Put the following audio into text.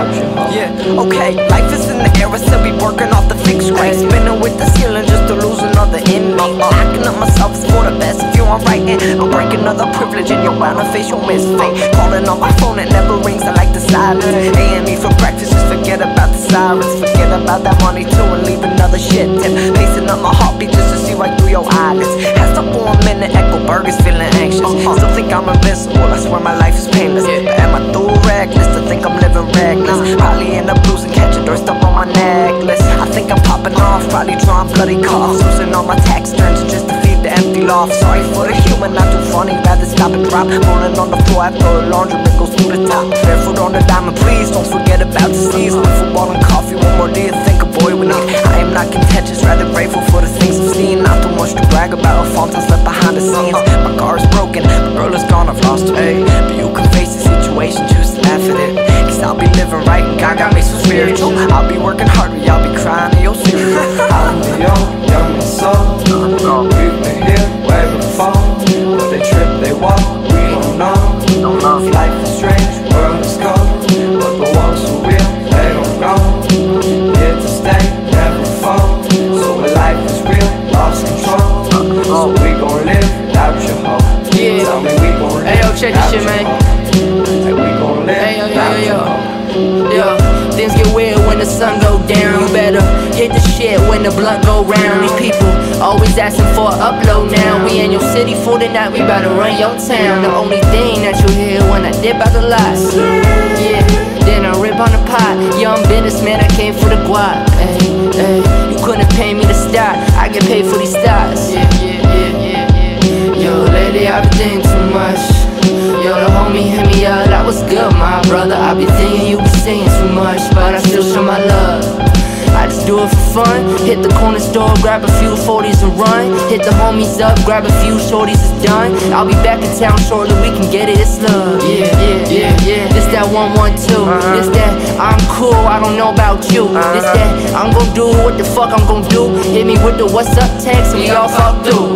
without you. Yeah, okay, life is in the air, I still be working off the fixed rate. Spinning with the ceiling just to lose another inmate. Locking up myself is for the best. If you aren't writing, I'll break another privilege and you're bound to face your misfate. Calling on my phone, it never rings, I like the silence. A&E for breakfast, just forget about the sirens. Forget about that money too and leave another shit tip. Pacing up my heartbeat just to see right through your eyelids. Has to for a minute, echo burgers, feeling anxious. Still think I'm invincible, I swear my life is painless. But am I too reckless to think I'm living reckless? Probably end up losing, catching dirt stuff on my necklace. I think I'm popping off, probably drawing bloody coughs. Losing all my tax returns just to feed the empty loft. Sorry for the humor, not too funny, rather stop and drop. Rolling on the floor after a laundry, it goes through the top. Barefoot on the diamond, please don't forget about the seas. With football and coffee, what more do you think a boy would need? I am not contentious, rather grateful for the things I've seen. Not too much to brag about, fountains left behind the scenes. My car is broken, my girl is gone, I've lost her. But you can face the situation, choose to laugh at it. Cause I'll be living right and God got me so spiritual. I'll be working harder, y'all be crying in your cereal. I'm the young soul. We've been here way before. But they trip, they walk, we don't know. Life is strange, world is cold. But the ones who real, they don't know. Here to stay, never fall. So when life is real, lost control. So we gon' live without your hope. Yeah. Tell me we gon' live. Hey yo, check this shit, man. Hey, we gon' live. Hey yo, things get weird when the sun go down. You better hit the shit when the blunt go round. These people always asking for an upload now. We in your city for the night, we bout to run your town. The only thing that you hear when I dip out the lights. Yeah, then I rip on the pot. Young businessman, I came for the guap. Hey, you couldn't pay me to start. I get paid for these stars. Yeah. Yo, lately I've been thinking too much. Yo, the homie hit me up, that was good, my brother. I be thinking you be saying too much, but I still show my love. I just do it for fun. Hit the corner store, grab a few 40s and run. Hit the homies up, grab a few shorties, it's done. I'll be back in town shortly, we can get it, it's love. Yeah. This that 112. This that I'm cool, I don't know about you. This that I'm gon' do what the fuck I'm gon' do. Hit me with the what's up text and we all fuck through.